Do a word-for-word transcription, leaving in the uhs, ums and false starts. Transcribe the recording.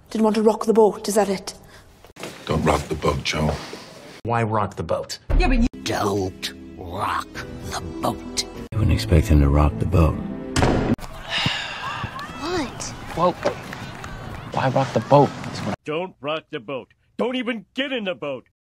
Didn't want to rock the boat, is that it? Don't rock the boat, Joe. Why rock the boat? Yeah, but you don't rock the boat. You wouldn't expect him to rock the boat. What? Well, why rock the boat? Don't rock the boat. Don't even get in the boat.